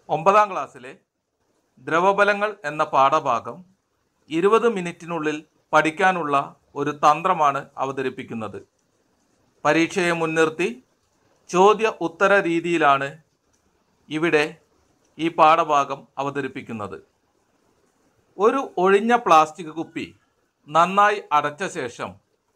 9ാം ക്ലാസ്സിലെ ദ്രവബലങ്ങൾ എന്ന പാഠഭാഗം 20 മിനിറ്റിനുള്ളിൽ പഠിക്കാനുള്ള ഒരു തന്ത്രമാണ് അവതരിപ്പിക്കുന്നത്. പരീക്ഷയെ മുൻനിർത്തി ചോദ്യ ഉത്തര രീതിയിലാണ് ഇവിടെ ഈ പാഠഭാഗം അവതരിപ്പിക്കുന്നത്. ഒരു ഒഴിഞ്ഞ പ്ലാസ്റ്റിക് കുപ്പി നന്നായി അടച്ച ശേഷം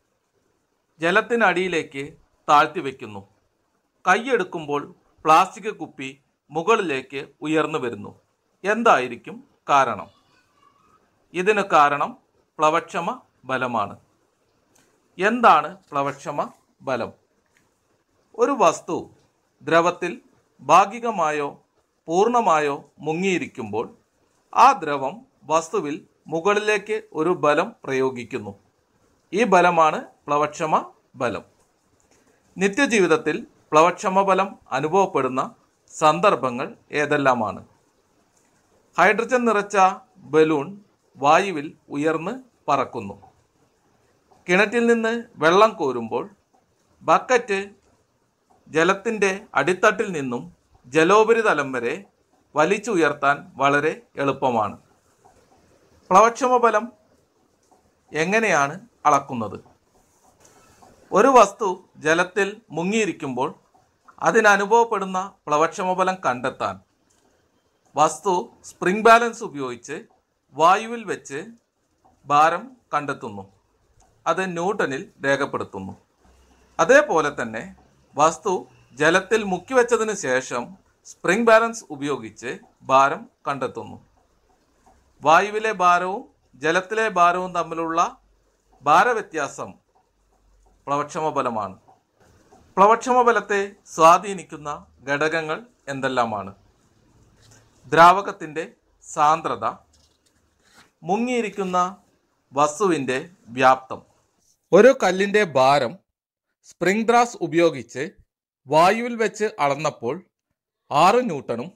ജലത്തിനടിയിലേക്ക് താഴ്ത്തി വയ്ക്കുന്നു. കൈയെടുക്കുമ്പോൾ പ്ലാസ്റ്റിക് കുപ്പി മുകളിലേക്ക് ഉയർന്നു വരുന്നു. എന്തായിരിക്കും കാരണം? ഇതിന് കാരണം പ്ലവക്ഷമ ബലമാണ്. എന്താണ് പ്ലവക്ഷമ ബലം? ഒരു വസ്തു ദ്രവത്തിൽ ഭാഗികമായോ പൂർണ്ണമായോ മുങ്ങിയിരിക്കുമ്പോൾ ആ ദ്രവം വസ്തുവിൽ മുകളിലേക്ക് ഒരു ബലം പ്രയോഗിക്കുന്നു. ഈ ബലമാണ് പ്ലവക്ഷമ ബലം. നിത്യജീവിതത്തിൽ പ്ലവക്ഷമ ബലം അനുഭവപ്പെടുന്ന സന്ദർഭങ്ങൾ ഏതെല്ലാമാണ്? ഹൈഡ്രജൻ നിറച്ച ബലൂൺ വായുവിൽ ഉയർന്ന് പറക്കുന്നു. കിണറ്റിൽ നിന്ന് വെള്ളം കോരുമ്പോൾ ബക്കറ്റ് ജലത്തിൻ്റെ അടിത്തട്ടിൽ നിന്നും ജലോപരിതലം വരെ വലിച്ചുയർത്താൻ വളരെ എളുപ്പമാണ്. പ്ലവക്ഷമ ബലം എങ്ങനെയാണ് അളക്കുന്നത്? ഒരു വസ്തു ജലത്തിൽ മുങ്ങിയിരിക്കുമ്പോൾ അതിനനുഭവപ്പെടുന്ന പ്ലവക്ഷമ ബലം കണ്ടെത്താൻ വസ്തു സ്പ്രിംഗ് ബാലൻസ് ഉപയോഗിച്ച് വായുവിൽ വെച്ച് ഭാരം കണ്ടെത്തുന്നു. അത് ന്യൂട്ടണിൽ രേഖപ്പെടുത്തുന്നു. അതേപോലെ തന്നെ വസ്തു ജലത്തിൽ മുക്കിവെച്ചതിന് ശേഷം സ്പ്രിംഗ് ബാലൻസ് ഉപയോഗിച്ച് ഭാരം കണ്ടെത്തുന്നു. വായുവിലെ ഭാരവും ജലത്തിലെ ഭാരവും തമ്മിലുള്ള ഭാരവ്യത്യാസം പ്ലവക്ഷമ ബലമാണ്. പ്ലവക്ഷമ ബലത്തെ സ്വാധീനിക്കുന്ന ഘടകങ്ങൾ എന്തെല്ലാമാണ്? ദ്രാവകത്തിൻ്റെ സാന്ദ്രത, മുങ്ങിയിരിക്കുന്ന വസ്തുവിൻ്റെ വ്യാപ്തം. ഒരു കല്ലിൻ്റെ ഭാരം സ്പ്രിംഗ് ത്രാസ് ഉപയോഗിച്ച് വായുവിൽ വെച്ച് അളന്നപ്പോൾ 6 ന്യൂട്ടണും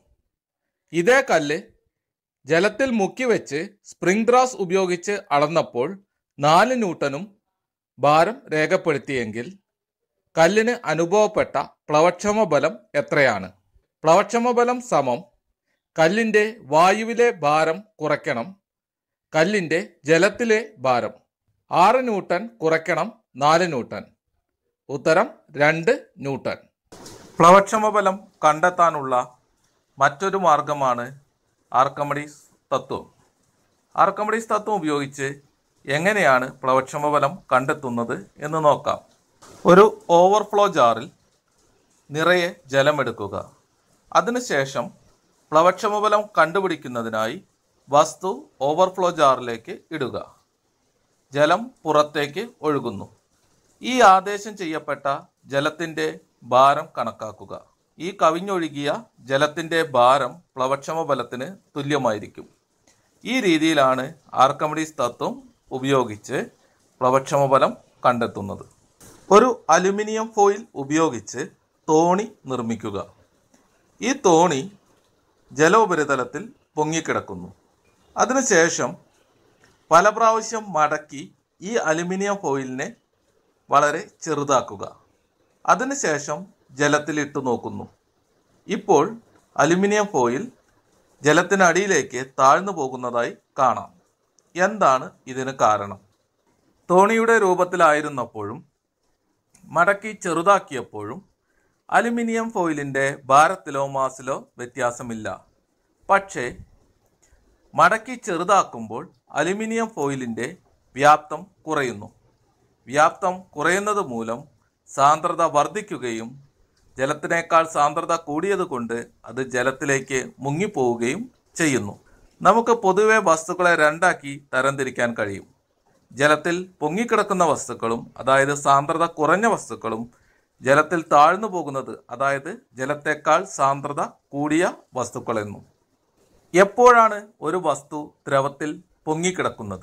ഇതേ കല്ല് ജലത്തിൽ മുക്കിവെച്ച് സ്പ്രിംഗ് ത്രാസ് ഉപയോഗിച്ച് അളന്നപ്പോൾ 4 ന്യൂട്ടണും ഭാരം രേഖപ്പെടുത്തിയെങ്കിൽ കല്ലിന് അനുഭവപ്പെട്ട പ്ലവക്ഷമ ബലം എത്രയാണ്? പ്ലവക്ഷമ ബലം സമം കല്ലിൻ്റെ വായുവിലെ ഭാരം കുറയ്ക്കണം കല്ലിൻ്റെ ജലത്തിലെ ഭാരം. 6 ന്യൂട്ടൺ കുറയ്ക്കണം 4 ന്യൂട്ടൺ. ഉത്തരം 2 ന്യൂട്ടൺ. പ്ലവക്ഷമ ബലം കണ്ടെത്താനുള്ള മറ്റൊരു മാർഗമാണ് ആർക്കിമിഡീസ് തത്വം. ആർക്കിമിഡീസ് തത്വം ഉപയോഗിച്ച് എങ്ങനെയാണ് പ്ലവക്ഷമ ബലം കണ്ടെത്തുന്നത് എന്ന് നോക്കാം. ഒരു ഓവർഫ്ലോ ജാറിൽ നിറയെ ജലമെടുക്കുക. അതിനുശേഷം പ്ലവക്ഷമ ബലം കണ്ടുപിടിക്കുന്നതിനായി വസ്തു ഓവർഫ്ലോ ജാറിലേക്ക് ഇടുക. ജലം പുറത്തേക്ക് ഒഴുകുന്നു. ഈ ആദേശം ചെയ്യപ്പെട്ട ജലത്തിൻ്റെ ഭാരം കണക്കാക്കുക. ഈ കവിഞ്ഞൊഴുകിയ ജലത്തിൻ്റെ ഭാരം പ്ലവക്ഷമ ബലത്തിന് തുല്യമായിരിക്കും. ഈ രീതിയിലാണ് ആർക്കിമിഡീസ് തത്വം ഉപയോഗിച്ച് പ്ലവക്ഷമ ബലം കണ്ടെത്തുന്നത്. ഒരു അലുമിനിയം ഫോയിൽ ഉപയോഗിച്ച് തോണി നിർമ്മിക്കുക. ഈ തോണി ജലോപരിതലത്തിൽ പൊങ്ങിക്കിടക്കുന്നു. അതിനുശേഷം പല പ്രാവശ്യം മടക്കി ഈ അലുമിനിയം ഫോയിലിനെ വളരെ ചെറുതാക്കുക. അതിനുശേഷം ജലത്തിലിട്ട് നോക്കുന്നു. ഇപ്പോൾ അലുമിനിയം ഫോയിൽ ജലത്തിനടിയിലേക്ക് താഴ്ന്നു പോകുന്നതായി കാണാം. എന്താണ് ഇതിന് കാരണം? തോണിയുടെ രൂപത്തിലായിരുന്നപ്പോഴും മടക്കി ചെറുതാക്കിയപ്പോഴും അലുമിനിയം ഫോയിലിൻ്റെ ഭാരത്തിലോ മാസിലോ വ്യത്യാസമില്ല. പക്ഷേ മടക്കി ചെറുതാക്കുമ്പോൾ അലുമിനിയം ഫോയിലിൻ്റെ വ്യാപ്തം കുറയുന്നു. വ്യാപ്തം കുറയുന്നത് മൂലം സാന്ദ്രത വർദ്ധിക്കുകയും ജലത്തിനേക്കാൾ സാന്ദ്രത കൂടിയതുകൊണ്ട് അത് ജലത്തിലേക്ക് മുങ്ങിപ്പോവുകയും ചെയ്യുന്നു. നമുക്ക് പൊതുവെ വസ്തുക്കളെ രണ്ടാക്കി തരംതിരിക്കാൻ കഴിയും. ജലത്തിൽ പൊങ്ങിക്കിടക്കുന്ന വസ്തുക്കളും അതായത് സാന്ദ്രത കുറഞ്ഞ വസ്തുക്കളും ജലത്തിൽ താഴ്ന്നു പോകുന്നത് അതായത് ജലത്തേക്കാൾ സാന്ദ്രത കൂടിയ വസ്തുക്കളെന്നും. എപ്പോഴാണ് ഒരു വസ്തു ദ്രവത്തിൽ പൊങ്ങിക്കിടക്കുന്നത്?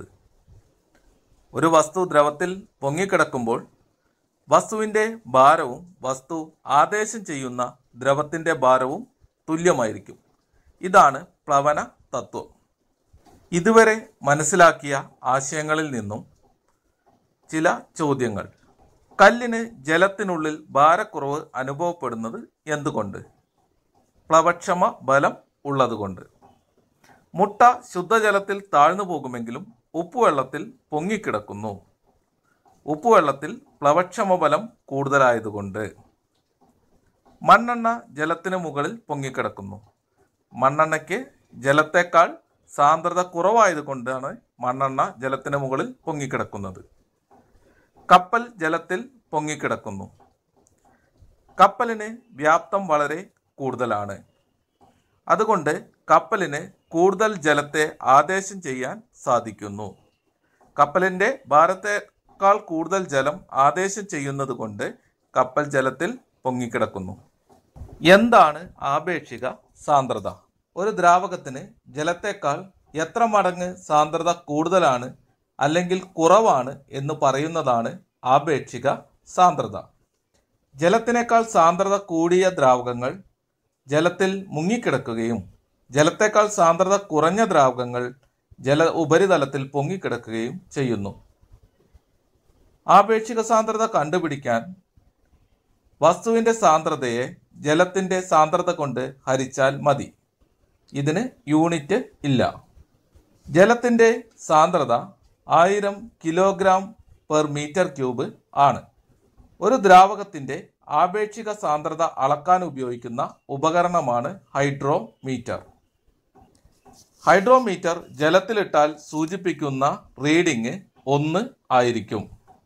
ഒരു വസ്തു ദ്രവത്തിൽ പൊങ്ങിക്കിടക്കുമ്പോൾ വസ്തുവിൻ്റെ ഭാരവും വസ്തു ആദേശം ചെയ്യുന്ന ദ്രവത്തിൻ്റെ ഭാരവും തുല്യമായിരിക്കും. ഇതാണ് പ്ലവന തത്വം. ഇതുവരെ മനസ്സിലാക്കിയ ആശയങ്ങളിൽ നിന്നും ചില ചോദ്യങ്ങൾ. കല്ലിന് ജലത്തിനുള്ളിൽ ഭാരക്കുറവ് അനുഭവപ്പെടുന്നത് എന്തുകൊണ്ട്? പ്ലവക്ഷമ ബലം ഉള്ളതുകൊണ്ട്. മുട്ട ശുദ്ധജലത്തിൽ താഴ്ന്നു പോകുമെങ്കിലും ഉപ്പുവെള്ളത്തിൽ പൊങ്ങിക്കിടക്കുന്നു. ഉപ്പുവെള്ളത്തിൽ പ്ലവക്ഷമബലം കൂടുതലായതുകൊണ്ട്. മണ്ണെണ്ണ ജലത്തിന് മുകളിൽ പൊങ്ങിക്കിടക്കുന്നു. മണ്ണെണ്ണയ്ക്ക് ജലത്തേക്കാൾ സാന്ദ്രത കുറവായതുകൊണ്ടാണ് മണ്ണെണ്ണ ജലത്തിന് മുകളിൽ പൊങ്ങിക്കിടക്കുന്നത്. കപ്പൽ ജലത്തിൽ പൊങ്ങിക്കിടക്കുന്നു. കപ്പലിന് വ്യാപ്തം വളരെ കൂടുതലാണ്. അതുകൊണ്ട് കപ്പലിന് കൂടുതൽ ജലത്തെ ആദേശം ചെയ്യാൻ സാധിക്കുന്നു. കപ്പലിൻ്റെ ഭാരത്തേക്കാൾ കൂടുതൽ ജലം ആദേശം ചെയ്യുന്നത് കൊണ്ട് കപ്പൽ ജലത്തിൽ പൊങ്ങിക്കിടക്കുന്നു. എന്താണ് ആപേക്ഷിക സാന്ദ്രത? ഒരു ദ്രാവകത്തിന് ജലത്തേക്കാൾ എത്ര മടങ്ങ് സാന്ദ്രത കൂടുതലാണ് അല്ലെങ്കിൽ കുറവാണ് എന്ന് പറയുന്നതാണ് ആപേക്ഷിക സാന്ദ്രത. ജലത്തിനേക്കാൾ സാന്ദ്രത കൂടിയ ദ്രാവകങ്ങൾ ജലത്തിൽ മുങ്ങിക്കിടക്കുകയും ജലത്തേക്കാൾ സാന്ദ്രത കുറഞ്ഞ ദ്രാവകങ്ങൾ ഉപരിതലത്തിൽ പൊങ്ങിക്കിടക്കുകയും ചെയ്യുന്നു. ആപേക്ഷിക സാന്ദ്രത കണ്ടുപിടിക്കാൻ വസ്തുവിൻ്റെ സാന്ദ്രതയെ ജലത്തിൻ്റെ സാന്ദ്രത കൊണ്ട് ഹരിച്ചാൽ മതി. ഇതിന് യൂണിറ്റ് ഇല്ല. ജലത്തിൻ്റെ സാന്ദ്രത 1000 കിലോഗ്രാം പെർ മീറ്റർ ക്യൂബ് ആണ്. ഒരു ദ്രാവകത്തിൻ്റെ ആപേക്ഷിക സാന്ദ്രത അളക്കാൻ ഉപയോഗിക്കുന്ന ഉപകരണമാണ് ഹൈഡ്രോമീറ്റർ. ഹൈഡ്രോമീറ്റർ ജലത്തിലിട്ടാൽ സൂചിപ്പിക്കുന്ന റീഡിംഗ് 1 ആയിരിക്കും.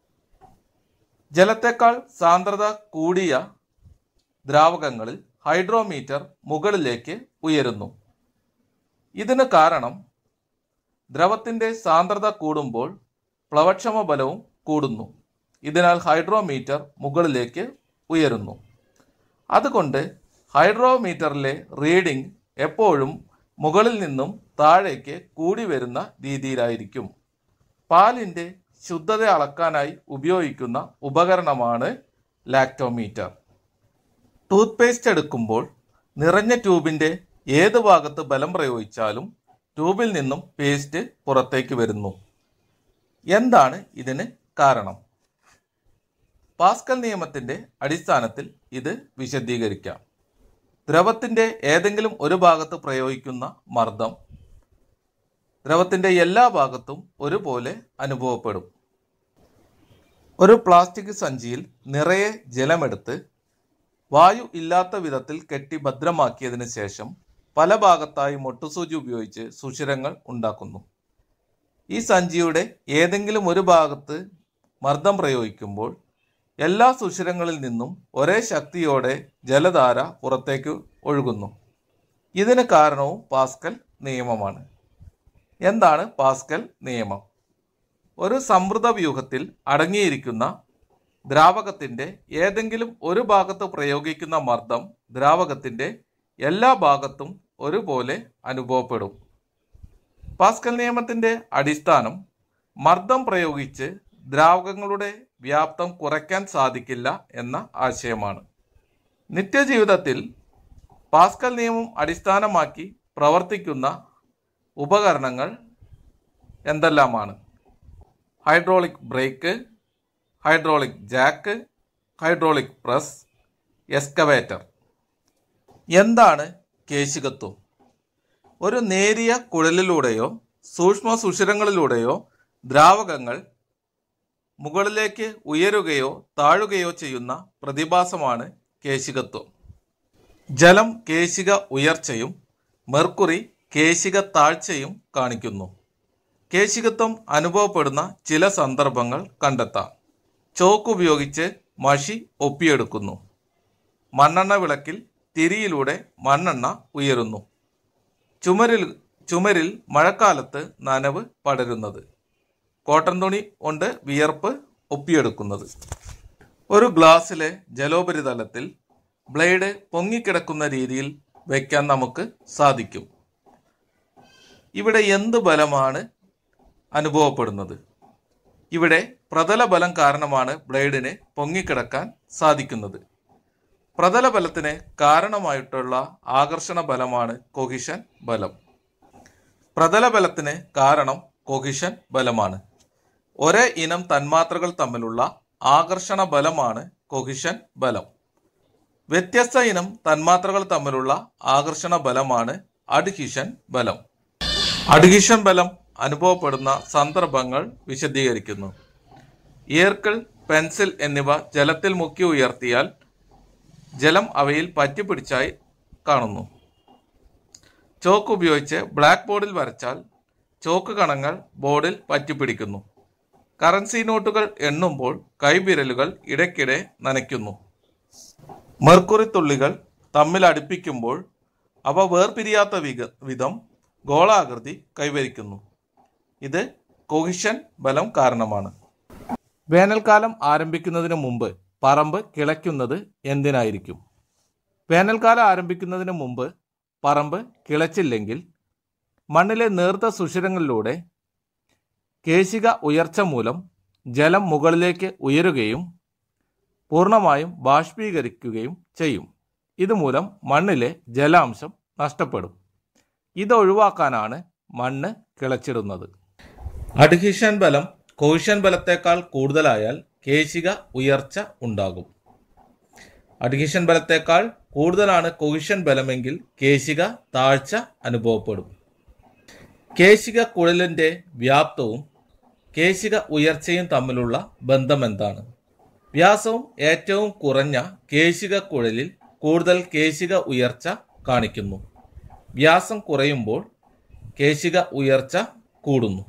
ജലത്തേക്കാൾ സാന്ദ്രത കൂടിയ ദ്രാവകങ്ങളിൽ ഹൈഡ്രോമീറ്റർ മുകളിലേക്ക് ഉയരുന്നു. ഇതിന് കാരണം ദ്രവത്തിൻ്റെ സാന്ദ്രത കൂടുമ്പോൾ പ്ലവക്ഷമ ബലവും കൂടുന്നു. ഇതിനാൽ ഹൈഡ്രോമീറ്റർ മുകളിലേക്ക് ഉയരുന്നു. അതുകൊണ്ട് ഹൈഡ്രോമീറ്ററിലെ റീഡിംഗ് എപ്പോഴും മുകളിൽ നിന്നും താഴേക്ക് കൂടി വരുന്ന രീതിയിലായിരിക്കും. പാലിൻ്റെ ശുദ്ധത അളക്കാനായി ഉപയോഗിക്കുന്ന ഉപകരണമാണ് ലാക്ടോമീറ്റർ. ടൂത്ത് പേസ്റ്റ് എടുക്കുമ്പോൾ നിറഞ്ഞ ട്യൂബിൻ്റെ ഏത് ഭാഗത്ത് ബലം പ്രയോഗിച്ചാലും ട്യൂബിൽ നിന്നും പേസ്റ്റ് പുറത്തേക്ക് വരുന്നു. എന്താണ് ഇതിന് കാരണം? പാസ്കൽ നിയമത്തിൻ്റെ അടിസ്ഥാനത്തിൽ ഇത് വിശദീകരിക്കാം. ദ്രവത്തിൻ്റെ ഏതെങ്കിലും ഒരു ഭാഗത്ത് പ്രയോഗിക്കുന്ന മർദ്ദം ദ്രവത്തിൻ്റെ എല്ലാ ഭാഗത്തും ഒരുപോലെ അനുഭവപ്പെടും. ഒരു പ്ലാസ്റ്റിക് സഞ്ചിയിൽ നിറയെ ജലമെടുത്ത് വായു ഇല്ലാത്ത വിധത്തിൽ കെട്ടി ഭദ്രമാക്കിയതിന് ശേഷം പല ഭാഗത്തായി മൊട്ടുസൂചി ഉപയോഗിച്ച് സുഷിരങ്ങൾ ഉണ്ടാക്കുന്നു. ഈ സഞ്ചിയുടെ ഏതെങ്കിലും ഒരു ഭാഗത്ത് മർദ്ദം പ്രയോഗിക്കുമ്പോൾ എല്ലാ സുഷിരങ്ങളിൽ നിന്നും ഒരേ ശക്തിയോടെ ജലധാര പുറത്തേക്ക് ഒഴുകുന്നു. ഇതിന് കാരണവും പാസ്കൽ നിയമമാണ്. എന്താണ് പാസ്കൽ നിയമം? ഒരു സമൃദ്ധ വ്യൂഹത്തിൽ അടങ്ങിയിരിക്കുന്ന ദ്രാവകത്തിൻ്റെ ഏതെങ്കിലും ഒരു ഭാഗത്ത് പ്രയോഗിക്കുന്ന മർദ്ദം ദ്രാവകത്തിൻ്റെ എല്ലാ ഭാഗത്തും ഒരുപോലെ അനുഭവപ്പെടും. പാസ്കൽ നിയമത്തിൻ്റെ അടിസ്ഥാനം മർദ്ദം പ്രയോഗിച്ച് ദ്രാവകങ്ങളുടെ വ്യാപ്തം കുറയ്ക്കാൻ സാധിക്കില്ല എന്ന ആശയമാണ്. നിത്യജീവിതത്തിൽ പാസ്കൽ നിയമം അടിസ്ഥാനമാക്കി പ്രവർത്തിക്കുന്ന ഉപകരണങ്ങൾ എന്തെല്ലാമാണ്? Hydraulic brake, hydraulic jack, hydraulic press, excavator. എന്താണ് കേശികത്വം? ഒരു നേരിയ കുഴലിലൂടെയോ സൂക്ഷ്മ സുഷിരങ്ങളിലൂടെയോ ദ്രാവകങ്ങൾ മുകളിലേക്ക് ഉയരുകയോ താഴുകയോ ചെയ്യുന്ന പ്രതിഭാസമാണ് കേശികത്വം. ജലം കേശിക ഉയർച്ചയും മെർക്കുറി കേശിക താഴ്ചയും കാണിക്കുന്നു. കേശികത്വം അനുഭവപ്പെടുന്ന ചില സന്ദർഭങ്ങൾ കണ്ടെത്താം. ചോക്ക് ഉപയോഗിച്ച് മഷി ഒപ്പിയെടുക്കുന്നു. മണ്ണെണ്ണ വിളക്കിൽ തിരിയിലൂടെ മണ്ണെണ്ണ ഉയരുന്നു. ചുമരിൽ മഴക്കാലത്ത് നനവ് പടരുന്നത്. കോട്ടൺ തുണി കൊണ്ട് വിയർപ്പ് ഒപ്പിയെടുക്കുന്നത്. ഒരു ഗ്ലാസ്സിലെ ജലോപരിതലത്തിൽ ബ്ലേഡ് പൊങ്ങിക്കിടക്കുന്ന രീതിയിൽ വയ്ക്കാൻ നമുക്ക് സാധിക്കും. ഇവിടെ എന്ത് ബലമാണ് അനുഭവപ്പെടുന്നത്? ഇവിടെ പ്രതല ബലം കാരണമാണ് ബ്ലേഡിന് പൊങ്ങിക്കിടക്കാൻ സാധിക്കുന്നത്. പ്രതല ബലത്തിന് കാരണമായിട്ടുള്ള ആകർഷണ ബലമാണ് കൊഹിഷൻ ബലം. പ്രതല ബലത്തിന് കാരണം കൊഹിഷൻ ബലമാണ്. ഒരേ ഇനം തന്മാത്രകൾ തമ്മിലുള്ള ആകർഷണ ബലമാണ് കൊഹിഷൻ ബലം. വ്യത്യസ്ത ഇനം തന്മാത്രകൾ തമ്മിലുള്ള ആകർഷണ ബലമാണ് അഡ്ഹീഷൻ ബലം. അഡ്ഹീഷൻ ബലം അനുഭവപ്പെടുന്ന സന്ദർഭങ്ങൾ വിശദീകരിക്കുന്നു. ഈർക്കിൾ, പെൻസിൽ എന്നിവ ജലത്തിൽ മുക്കി ഉയർത്തിയാൽ ജലം അവയിൽ പറ്റിപ്പിടിച്ചായി കാണുന്നു. ചോക്ക് ഉപയോഗിച്ച് ബ്ലാക്ക് ബോർഡിൽ വരച്ചാൽ ചോക്ക് കണങ്ങൾ ബോർഡിൽ പറ്റിപ്പിടിക്കുന്നു. കറൻസി നോട്ടുകൾ എണ്ണുമ്പോൾ കൈവിരലുകൾ ഇടയ്ക്കിടെ നനയ്ക്കുന്നു. മെർക്കുറി തുള്ളികൾ തമ്മിൽ അടുപ്പിക്കുമ്പോൾ അവ വേർപിരിയാത്ത വിധം ഗോളാകൃതി കൈവരിക്കുന്നു. ഇത് കൊഹിഷൻ ബലം കാരണമാണ്. വേനൽക്കാലം ആരംഭിക്കുന്നതിന് മുമ്പ് പറമ്പ് കിളയ്ക്കുന്നത് എന്തിനായിരിക്കും? വേനൽക്കാലം ആരംഭിക്കുന്നതിന് മുമ്പ് പറമ്പ് കിളച്ചില്ലെങ്കിൽ മണ്ണിലെ നേർത്ത സുഷിരങ്ങളിലൂടെ കേശിക ഉയർച്ച മൂലം ജലം മുകളിലേക്ക് ഉയരുകയും പൂർണ്ണമായും ബാഷ്പീകരിക്കുകയും ചെയ്യും. ഇതുമൂലം മണ്ണിലെ ജലാംശം നഷ്ടപ്പെടും. ഇതൊഴിവാക്കാനാണ് മണ്ണ് കിളച്ചിടുന്നത്. അഡ്ഹീഷൻ ബലം കൊഹിഷൻ ബലത്തേക്കാൾ കൂടുതലായാൽ കേശിക ഉയർച്ച ഉണ്ടാകും. അഡ്ഹീഷൻ ബലത്തേക്കാൾ കൂടുതലാണ് കൊഹിഷൻ ബലമെങ്കിൽ കേശിക താഴ്ച അനുഭവപ്പെടും. കേശിക കുഴലിൻ്റെ വ്യാപ്തവും കേശിക ഉയർച്ചയും തമ്മിലുള്ള ബന്ധം എന്താണ്? വ്യാസവും ഏറ്റവും കുറഞ്ഞ കേശിക കുഴലിൽ കൂടുതൽ കേശിക ഉയർച്ച കാണിക്കുന്നു. വ്യാസം കുറയുമ്പോൾ കേശിക ഉയർച്ച കൂടുന്നു.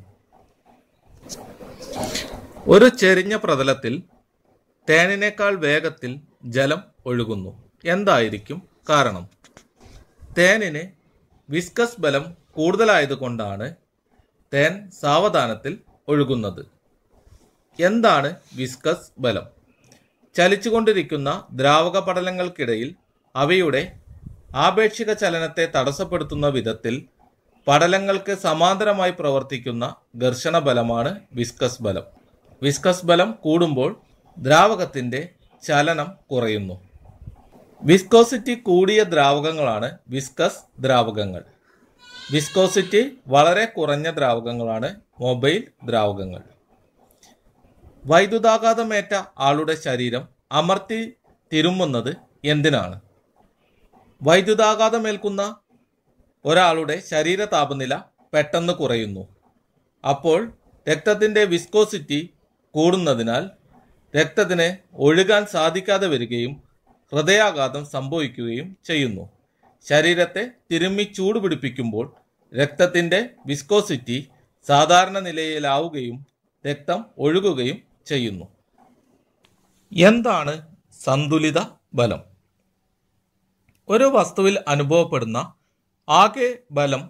ഒരു ചെരിഞ്ഞ പ്രതലത്തിൽ തേനിനേക്കാൾ വേഗത്തിൽ ജലം ഒഴുകുന്നു. എന്തായിരിക്കും കാരണം? തേനിന് വിസ്കസ് ബലം കൂടുതലായതുകൊണ്ടാണ് തേൻ സാവധാനത്തിൽ ഒഴുകുന്നത്. എന്താണ് വിസ്കസ് ബലം? ചലിച്ചുകൊണ്ടിരിക്കുന്ന ദ്രാവക പടലങ്ങൾക്കിടയിൽ അവയുടെ ആപേക്ഷിക ചലനത്തെ തടസ്സപ്പെടുത്തുന്ന വിധത്തിൽ പടലങ്ങൾക്ക് സമാന്തരമായി പ്രവർത്തിക്കുന്ന ഘർഷണ ബലമാണ് വിസ്കസ് ബലം. വിസ്കസ് ബലം കൂടുമ്പോൾ ദ്രാവകത്തിൻ്റെ ചലനം കുറയുന്നു. വിസ്കോസിറ്റി കൂടിയ ദ്രാവകങ്ങളാണ് വിസ്കസ് ദ്രാവകങ്ങൾ. വിസ്കോസിറ്റി വളരെ കുറഞ്ഞ ദ്രാവകങ്ങളാണ് മൊബൈൽ ദ്രാവകങ്ങൾ. വൈദ്യുതാഘാതമേറ്റ ആളുടെ ശരീരം അമർത്തി തിരുമ്മുന്നത് എന്തിനാണ്? വൈദ്യുതാഘാതമേൽക്കുന്ന ഒരാളുടെ ശരീര താപനില പെട്ടെന്ന് കുറയുന്നു. അപ്പോൾ രക്തത്തിൻ്റെ വിസ്കോസിറ്റി കൂടുന്നതിനാൽ രക്തത്തിന് ഒഴുകാൻ സാധിക്കാതെ വരികയും ഹൃദയാഘാതം സംഭവിക്കുകയും ചെയ്യുന്നു. ശരീരത്തെ തിരുമ്മി ചൂടുപിടിപ്പിക്കുമ്പോൾ രക്തത്തിൻ്റെ വിസ്കോസിറ്റി സാധാരണ നിലയിലാവുകയും രക്തം ഒഴുകുകയും ചെയ്യുന്നു. എന്താണ് സന്തുലിത ബലം? ഒരു വസ്തുവിൽ അനുഭവപ്പെടുന്ന ആകെ ബലം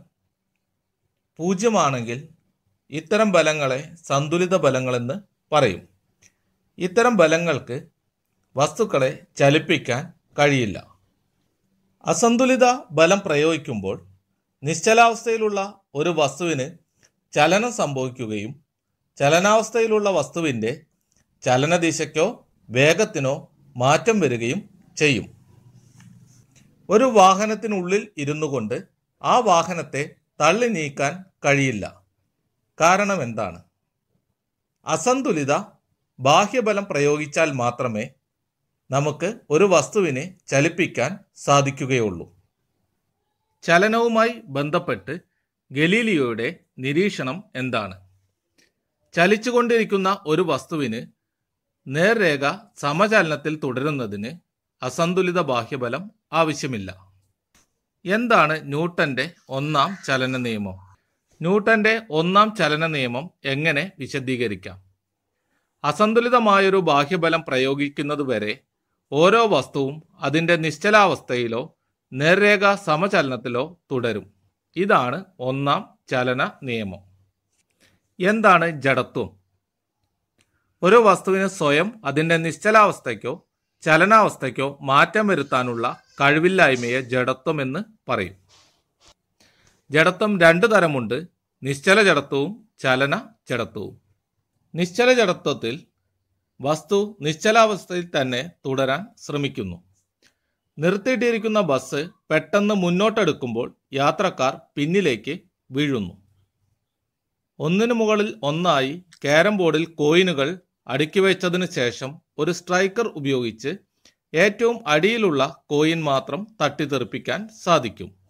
0 ഇത്തരം ബലങ്ങളെ സന്തുലിത ബലങ്ങളെന്ന് പറയും. ഇത്തരം ബലങ്ങൾക്ക് വസ്തുക്കളെ ചലിപ്പിക്കാൻ കഴിയില്ല. അസന്തുലിത ബലം പ്രയോഗിക്കുമ്പോൾ നിശ്ചലാവസ്ഥയിലുള്ള ഒരു വസ്തുവിന് ചലനം സംഭവിക്കുകയും ചലനാവസ്ഥയിലുള്ള വസ്തുവിൻ്റെ ചലനദിശയ്ക്കോ വേഗത്തിനോ മാറ്റം വരികയും ചെയ്യും. ഒരു വാഹനത്തിനുള്ളിൽ ഇരുന്നു കൊണ്ട് ആ വാഹനത്തെ തള്ളി നീക്കാൻ കഴിയില്ല. കാരണം എന്താണ്? അസന്തുലിത ബാഹ്യബലം പ്രയോഗിച്ചാൽ മാത്രമേ നമുക്ക് ഒരു വസ്തുവിനെ ചലിപ്പിക്കാൻ സാധിക്കുകയുള്ളൂ. ചലനവുമായി ബന്ധപ്പെട്ട് ഗലീലിയോയുടെ നിരീക്ഷണം എന്താണ്? ചലിച്ചുകൊണ്ടിരിക്കുന്ന ഒരു വസ്തുവിന് നേർരേഖ സമചലനത്തിൽ തുടരുന്നതിന് അസന്തുലിത ബാഹ്യബലം ആവശ്യമില്ല. എന്താണ് ന്യൂട്ടൻ്റെ 1-ാം ചലന നിയമം? ന്യൂട്ടൻ്റെ 1-ാം ചലന നിയമം എങ്ങനെ വിശദീകരിക്കാം? അസന്തുലിതമായൊരു ബാഹ്യബലം പ്രയോഗിക്കുന്നതുവരെ ഓരോ വസ്തുവും അതിൻ്റെ നിശ്ചലാവസ്ഥയിലോ നേർരേഖ സമചലനത്തിലോ തുടരും. ഇതാണ് 1-ാം ചലന നിയമം. എന്താണ് ജഡത്വം? ഒരു വസ്തുവിന് സ്വയം അതിൻ്റെ നിശ്ചലാവസ്ഥയ്ക്കോ ചലനാവസ്ഥയ്ക്കോ മാറ്റം വരുത്താനുള്ള കഴിവില്ലായ്മയെ ജഡത്വം എന്ന് പറയും. ജഡത്വം 2 തരമുണ്ട്: നിശ്ചല ജഡത്വവും ചലന ജഡത്വവും. നിശ്ചല ജഡത്വത്തിൽ വസ്തു നിശ്ചലാവസ്ഥയിൽ തന്നെ തുടരാൻ ശ്രമിക്കുന്നു. നിർത്തിയിട്ടിരിക്കുന്ന ബസ് പെട്ടെന്ന് മുന്നോട്ടെടുക്കുമ്പോൾ യാത്രക്കാർ പിന്നിലേക്ക് വീഴുന്നു. ഒന്നിനു മുകളിൽ ഒന്നായി ക്യാരം ബോർഡിൽ കോയിനുകൾ അടുക്കി വെച്ചതിന് ശേഷം ഒരു സ്ട്രൈക്കർ ഉപയോഗിച്ച് ഏറ്റവും അടിയിലുള്ള കോയിൻ മാത്രം തട്ടിത്തെറിപ്പിക്കാൻ സാധിക്കും.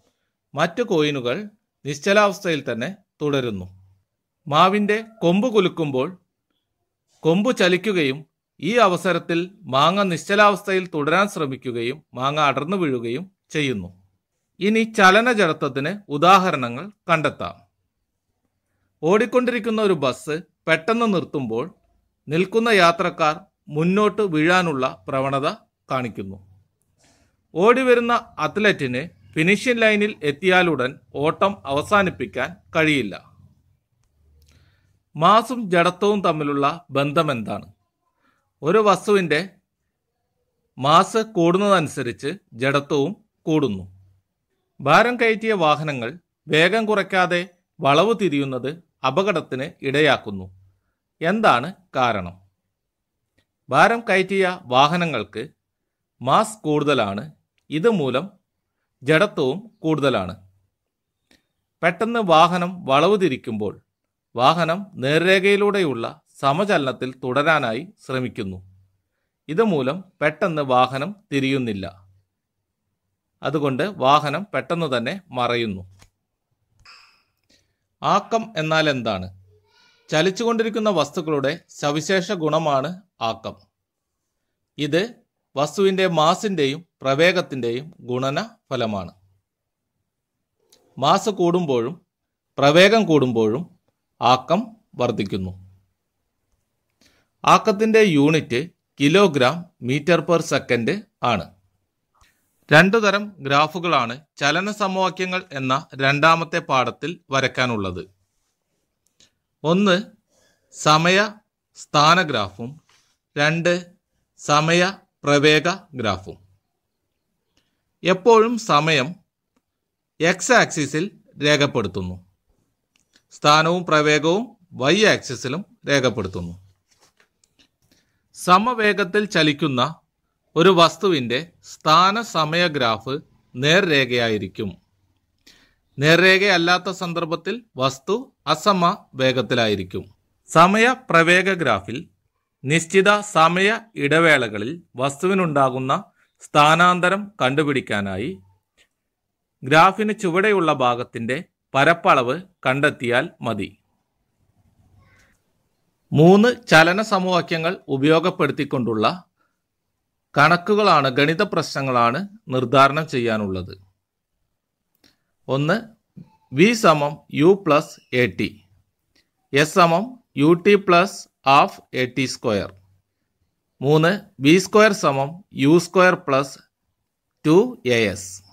മറ്റു കോയിനുകൾ നിശ്ചലാവസ്ഥയിൽ തന്നെ തുടരുന്നു. മാവിൻ്റെ കൊമ്പ് കുലുക്കുമ്പോൾ കൊമ്പ് ചലിക്കുകയും ഈ അവസരത്തിൽ മാങ്ങ നിശ്ചലാവസ്ഥയിൽ തുടരാൻ ശ്രമിക്കുകയും മാങ്ങ അടർന്നു വീഴുകയും ചെയ്യുന്നു. ഇനി ചലനജഡത്വത്തിന് ഉദാഹരണങ്ങൾ കണ്ടെത്താം. ഓടിക്കൊണ്ടിരിക്കുന്ന ഒരു ബസ് പെട്ടെന്ന് നിർത്തുമ്പോൾ നിൽക്കുന്ന യാത്രക്കാർ മുന്നോട്ട് വീഴാനുള്ള പ്രവണത കാണിക്കുന്നു. ഓടിവരുന്ന അത്ലറ്റിന് ഫിനിഷിംഗ് ലൈനിൽ എത്തിയാലുടൻ ഓട്ടം അവസാനിപ്പിക്കാൻ കഴിയില്ല. മാസും ജഡത്വവും തമ്മിലുള്ള ബന്ധം എന്താണ്? ഒരു വസ്തുവിൻ്റെ മാസ് കൂടുന്നതനുസരിച്ച് ജഡത്വവും കൂടുന്നു. ഭാരം കയറ്റിയ വാഹനങ്ങൾ വേഗം കുറയ്ക്കാതെ വളവ് തിരിയുന്നത് അപകടത്തിന് ഇടയാക്കുന്നു. എന്താണ് കാരണം? ഭാരം കയറ്റിയ വാഹനങ്ങൾക്ക് മാസ് കൂടുതലാണ്. ഇതുമൂലം ജഡത്വവും കൂടുതലാണ്. പെട്ടെന്ന് വാഹനം വളവ് തിരിക്കുമ്പോൾ വാഹനം നേർരേഖയിലൂടെയുള്ള സമചലനത്തിൽ തുടരാനായി ശ്രമിക്കുന്നു. ഇതുമൂലം പെട്ടെന്ന് വാഹനം തിരിയുന്നില്ല. അതുകൊണ്ട് വാഹനം പെട്ടെന്ന് തന്നെ മറയുന്നു. ആക്കം എന്നാൽ എന്താണ്? ചലിച്ചുകൊണ്ടിരിക്കുന്ന വസ്തുക്കളുടെ സവിശേഷ ഗുണമാണ് ആക്കം. ഇത് വസ്തുവിൻ്റെ മാസിൻ്റെയും പ്രവേഗത്തിൻ്റെയും ഗുണന ഫലമാണ്. മാസ് കൂടുമ്പോഴും പ്രവേഗം കൂടുമ്പോഴും ആക്കം വർദ്ധിക്കുന്നു. ആക്കത്തിൻ്റെ unit kilogram metre per second ആണ്. രണ്ടു തരം ഗ്രാഫുകളാണ് ചലന സമവാക്യങ്ങൾ എന്ന രണ്ടാമത്തെ പാഠത്തിൽ വരയ്ക്കാനുള്ളത്. ഒന്ന് സമയ സ്ഥാന ഗ്രാഫും രണ്ട് സമയ പ്രവേഗ ഗ്രാഫും. എപ്പോഴും സമയം എക്സ് ആക്സിസിൽ രേഖപ്പെടുത്തുന്നു. സ്ഥാനവും പ്രവേഗവും വൈ ആക്സിസിലും രേഖപ്പെടുത്തുന്നു. സമവേഗത്തിൽ ചലിക്കുന്ന ഒരു വസ്തുവിൻ്റെ സ്ഥാന സമയ ഗ്രാഫ് നേർരേഖയായിരിക്കും. നേർരേഖയല്ലാത്ത സന്ദർഭത്തിൽ വസ്തു അസമ വേഗത്തിലായിരിക്കും. സമയ പ്രവേഗ ഗ്രാഫിൽ നിശ്ചിത സമയ ഇടവേളകളിൽ വസ്തുവിനുണ്ടാകുന്ന സ്ഥാനാന്തരം കണ്ടുപിടിക്കാനായി ഗ്രാഫിന് ചുവടെയുള്ള ഭാഗത്തിൻ്റെ പരപ്പളവ് കണ്ടെത്തിയാൽ മതി. 3 ചലന സമവാക്യങ്ങൾ ഉപയോഗപ്പെടുത്തിക്കൊണ്ടുള്ള കണക്കുകളാണ്, ഗണിത പ്രശ്നങ്ങളാണ് നിർദ്ധാരണം ചെയ്യാനുള്ളത്. ഒന്ന്, വി സമം U plus A T, S സമം U T plus half A T square. 3, V square സമം U square plus 2 A S.